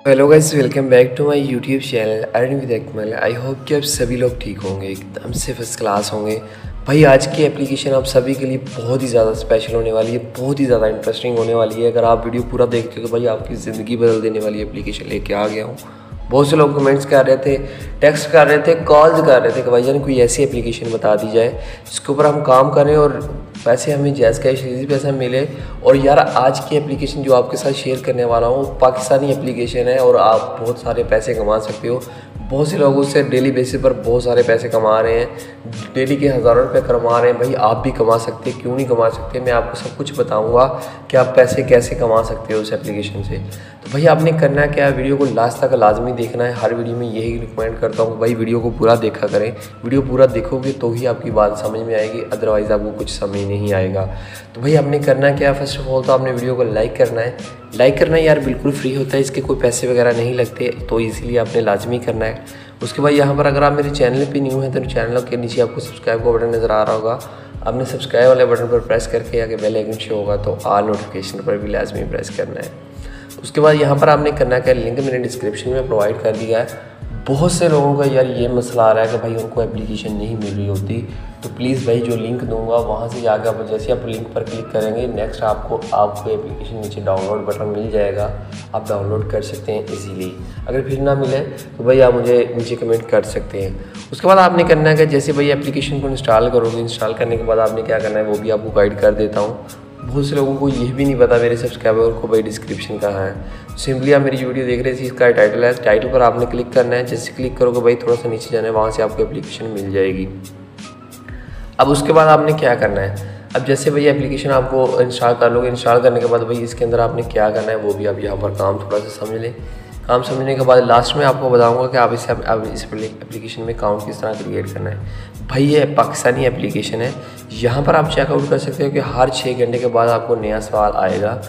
Hello guys, welcome back to my YouTube channel earn with Akmal. I hope कि आप सभी लोग ठीक होंगे, एकदम से फर्स्ट क्लास होंगे। भाई आज की एप्लीकेशन आप सभी के लिए बहुत ही ज़्यादा स्पेशल होने वाली है, बहुत ही ज़्यादा इंटरेस्टिंग होने वाली है। अगर आप वीडियो पूरा देखते हो तो भाई आपकी ज़िंदगी बदल देने वाली एप्लीकेशन लेके आ गया हूँ। बहुत से लोग कमेंट्स कर रहे थे, टेक्स्ट कर रहे थे, कॉल्स कर रहे थे कि भाईजान कोई ऐसी एप्लीकेशन बता दी जाए जिसके ऊपर हम काम करें और पैसे हमें जायज़ कैश इजी पैसा मिले। और यार आज की एप्लीकेशन जो आपके साथ शेयर करने वाला हूँ पाकिस्तानी एप्लीकेशन है और आप बहुत सारे पैसे कमा सकते हो। बहुत से लोग उससे डेली बेसिस पर बहुत सारे पैसे कमा रहे हैं, डेली के हज़ारों रुपये कमा रहे हैं। भाई आप भी कमा सकते हैं, क्यों नहीं कमा सकते। मैं आपको सब कुछ बताऊंगा कि आप पैसे कैसे कमा सकते हो उस एप्लीकेशन से। तो भाई आपने करना क्या है, वीडियो को लास्ट तक लाजमी देखना है। हर वीडियो में यही रिकमेंड करता हूँ भाई वीडियो को पूरा देखा करें। वीडियो पूरा देखोगे तो ही आपकी बात समझ में आएगी, अदरवाइज़ आपको कुछ समझ नहीं आएगा। तो भाई आपने करना क्या है, फर्स्ट ऑफ ऑल तो आपने वीडियो को लाइक करना है। लाइक करना यार बिल्कुल फ्री होता है, इसके कोई पैसे वगैरह नहीं लगते, तो इसीलिए आपने लाजमी करना है। उसके बाद यहाँ पर अगर आप मेरे चैनल पे न्यू हैं तो चैनल के नीचे आपको सब्सक्राइब का बटन नज़र आ रहा होगा। आपने सब्सक्राइब वाले बटन पर प्रेस करके आगे बेल आइकन शो होगा तो ऑल नोटिफिकेशन पर भी लाजमी प्रेस करना है। उसके बाद यहाँ पर आपने करना क्या, लिंक मैंने डिस्क्रिप्शन में प्रोवाइड कर दिया है। बहुत से लोगों का यार ये मसला आ रहा है कि भाई उनको एप्लीकेशन नहीं मिल रही होती, तो प्लीज़ भाई जो लिंक दूंगा वहाँ से जाकर आप जैसे आप लिंक पर क्लिक करेंगे नेक्स्ट आपको एप्लीकेशन नीचे डाउनलोड बटन मिल जाएगा, आप डाउनलोड कर सकते हैं इजीली। अगर फिर ना मिले तो भाई आप मुझे नीचे कमेंट कर सकते हैं। उसके बाद आपने करना है कि जैसे भाई एप्लीकेशन को इंस्टॉल करोगे, इंस्टॉल करने के बाद आपने क्या करना है वो भी आपको गाइड कर देता हूँ। बहुत से लोगों को ये भी नहीं पता मेरे सब्सक्राइबर को भाई डिस्क्रिप्शन कहाँ है। सिंपली आप मेरी वीडियो देख रहे थे, इसका टाइटल है, टाइटल पर आपने क्लिक करना है। जैसे क्लिक करोगे भाई थोड़ा सा नीचे जाना है, वहाँ से आपको एप्लीकेशन मिल जाएगी। अब उसके बाद आपने क्या करना है, अब जैसे भाई एप्लीकेशन आपको इंस्टॉल कर लोगे, इंस्टॉल करने के बाद भाई इसके अंदर आपने क्या करना है वो भी आप यहाँ पर काम थोड़ा सा समझ लें। काम समझने के बाद लास्ट में आपको बताऊंगा कि आप इस एप्लीकेशन में अकाउंट किस तरह क्रिएट करना है। भाई ये पाकिस्तानी एप्लीकेशन है, यहाँ पर आप चेकआउट कर सकते हो कि हर 6 घंटे के बाद आपको नया सवाल आएगा।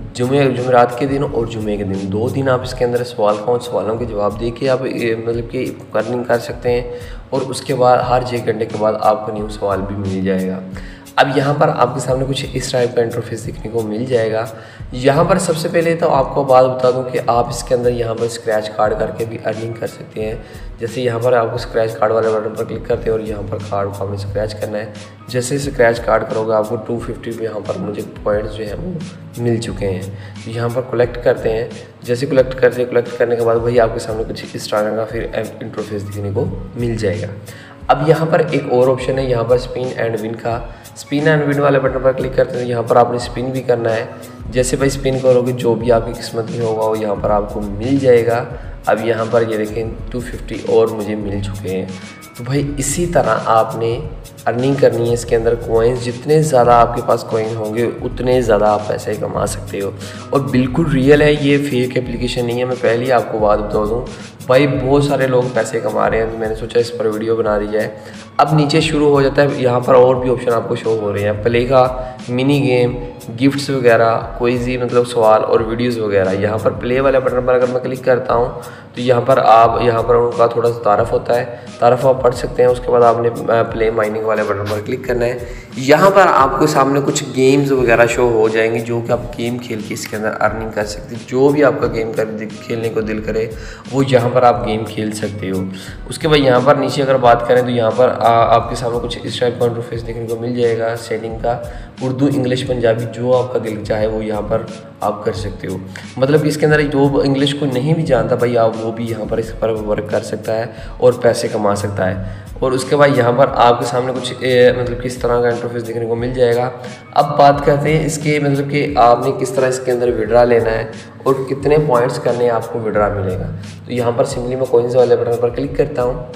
जुमेरात के दिन और जुमे के दिन 2 दिन आप इसके अंदर सवालों के जवाब दे के आप मतलब कि अर्निंग कर सकते हैं। और उसके बाद हर 6 घंटे के बाद आपको न्यू सवाल भी मिल जाएगा। अब यहाँ पर आपके सामने कुछ इस टाइप का इंटरफेस देखने को मिल जाएगा। यहाँ पर सबसे पहले तो आपको बात बता दूँ कि आप इसके अंदर यहाँ पर स्क्रैच कार्ड करके भी अर्निंग कर सकते हैं। जैसे यहाँ पर आपको स्क्रैच कार्ड वाले बटन पर क्लिक करते हैं और यहाँ पर कार्ड को आपने स्क्रैच करना है। जैसे स्क्रैच कार्ड करोगे आपको 250 पे यहाँ पर मुझे पॉइंट्स जो है वो मिल चुके हैं। तो यहाँ पर कलेक्ट करते हैं। जैसे कलेक्ट करने के बाद भाई आपके सामने कुछ इस तरह का फिर इंटरफेस दिखने को मिल जाएगा। अब यहाँ पर एक और ऑप्शन है, यहाँ पर स्पिन एंड विन का। स्पिन एंड विन वाले बटन पर क्लिक करते हैं, यहाँ पर आपने स्पिन भी करना है। जैसे भाई स्पिन करोगे जो भी आपकी किस्मत में होगा वो यहाँ पर आपको मिल जाएगा। अब यहाँ पर ये देखें 250 और मुझे मिल चुके हैं। तो भाई इसी तरह आपने अर्निंग करनी है। इसके अंदर कॉइन्स जितने ज़्यादा आपके पास कॉइन होंगे उतने ज़्यादा आप पैसे कमा सकते हो। और बिल्कुल रियल है, ये फेक एप्लीकेशन नहीं है। मैं पहले ही आपको बात बता दूँ भाई बहुत सारे लोग पैसे कमा रहे हैं, तो मैंने सोचा इस पर वीडियो बना दी जाए। अब नीचे शुरू हो जाता है, यहाँ पर और भी ऑप्शन आपको शो हो रहे हैं, प्ले का, मिनी गेम, गिफ्ट्स वगैरह, कोई भी मतलब सवाल और वीडियोस वगैरह। यहाँ पर प्ले वाले बटन पर अगर मैं क्लिक करता हूँ तो यहाँ पर उनका थोड़ा सा तारफ़ होता है, तारफ़ आप पढ़ सकते हैं। उसके बाद आपने प्ले माइनिंग वाले बटन पर क्लिक करना है। यहाँ पर आपको सामने कुछ गेम्स वगैरह शो हो जाएंगे जो कि आप गेम खेल के इसके अंदर अर्निंग कर सकते हैं। जो भी आपका गेम खेलने को दिल करे वो यहाँ पर आप गेम खेल सकते हो। उसके बाद यहाँ पर नीचे अगर बात करें तो यहाँ पर आपके सामने कुछ इस टाइप का इंटरफेस देखने को मिल जाएगा सेटिंग का। उर्दू, इंग्लिश, पंजाबी जो आपका दिल चाहे वो यहाँ पर आप कर सकते हो। मतलब कि इसके अंदर जो इंग्लिश को नहीं भी जानता भाई आप वो भी यहाँ पर इस पर वर्क कर सकता है और पैसे कमा सकता है। और उसके बाद यहाँ पर आपके सामने कुछ मतलब किस तरह का इंटरफेस देखने को मिल जाएगा। अब बात करते हैं इसके मतलब कि आपने किस तरह इसके अंदर विड्रा लेना है और कितने पॉइंट्स करने आपको विड्रा मिलेगा। तो यहाँ पर सिंपली मैं कॉइन्स वाले बटन पर क्लिक करता हूँ।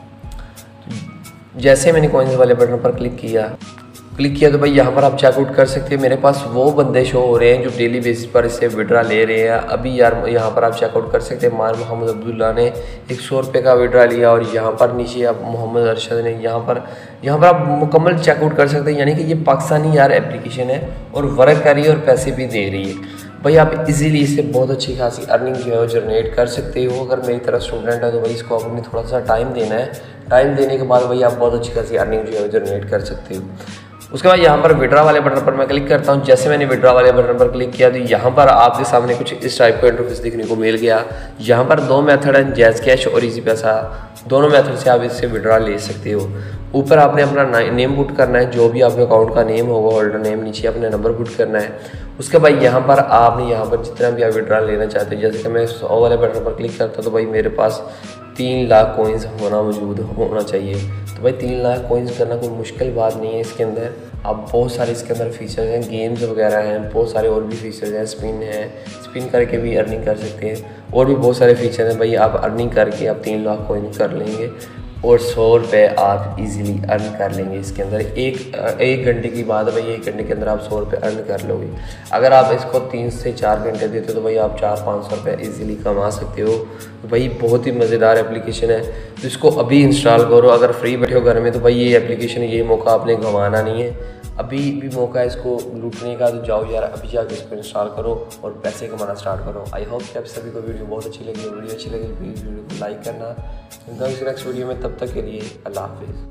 जैसे मैंने कॉइन्स वाले बटन पर क्लिक किया तो भाई यहाँ पर आप चेकआउट कर सकते हैं। मेरे पास वो बंदे शो हो रहे हैं जो डेली बेसिस पर इससे विड्रा ले रहे हैं। अभी यार यहाँ पर आप चेकआउट कर सकते हैं, मार मोहम्मद अब्दुल्ला ने 100 रुपये का विड्रा लिया। और यहाँ पर नीचे आप मोहम्मद अरशद ने यहाँ पर आप मुकम्मल चेकआउट कर सकते हैं। यानी कि ये पाकिस्तानी यार एप्लीकेशन है और वर्क कर रही है और पैसे भी दे रही है। भाई आप इजीली इससे बहुत अच्छी खासी अर्निंग जो है वो जनरेट कर सकते हो। अगर मेरी तरह स्टूडेंट है तो भाई इसको आपने थोड़ा सा टाइम देना है। टाइम देने के बाद भाई आप बहुत अच्छी खासी अर्निंग जो है वो जनरेट कर सकते हो। उसके बाद यहाँ पर विड्रा वाले बटन पर मैं क्लिक करता हूँ। जैसे मैंने विड्रा वाले बटन पर क्लिक किया तो यहाँ पर आपके सामने कुछ इस टाइप का इंटरफेस देखने को मिल गया। यहाँ पर दो मेथड हैं, जैज़ कैश और इजी पैसा। दोनों मेथड से आप इससे विड्रा ले सकते हो। ऊपर आपने अपना नेम पुट करना है, जो भी आपके अकाउंट का नेम होगा, होल्डर नेम। नीचे अपने नंबर पुट करना है। उसके बाद यहाँ पर आपने यहाँ पर जितना भी आप विड्रा लेना चाहते हैं, जैसे कि मैं 100 वाले बटन पर क्लिक करता हूँ तो भाई मेरे पास 3 लाख कॉइन्स मौजूद होना चाहिए। तो भाई 3 लाख कॉइन्स करना कोई मुश्किल बात नहीं है। इसके अंदर आप बहुत सारे इसके अंदर फीचर्स हैं, गेम्स वगैरह हैं, बहुत सारे और भी फीचर्स हैं। स्पिन है, स्पिन करके भी अर्निंग कर सकते हैं, और भी बहुत सारे फीचर हैं। भाई आप अर्निंग करके आप 3 लाख कॉइन कर लेंगे और 100 रुपये आप इजीली अर्न कर लेंगे। इसके अंदर एक घंटे की बात है भाई, 1 घंटे के अंदर आप 100 रुपये अर्न कर लोगे। अगर आप इसको 3 से 4 घंटे देते हो तो भाई आप 400-500 रुपये इजीली कमा सकते हो। तो भाई बहुत ही मज़ेदार एप्लीकेशन है, तो इसको अभी इंस्टॉल करो। अगर फ्री बैठे हो घर में तो भाई ये एप्लीकेशन, ये मौका आपने गंवाना नहीं है। अभी भी मौका है इसको लूटने का, तो जाओ यार अभी जाके इसको इंस्टॉल करो और पैसे कमाना स्टार्ट करो। आई होप कि आप सभी को वीडियो बहुत अच्छी लगी। वीडियो अच्छी लगी प्लीज़ वीडियो को लाइक करना। मिलता हूँ नेक्स्ट वीडियो में, तब तक के लिए अल्लाह हाफिज़।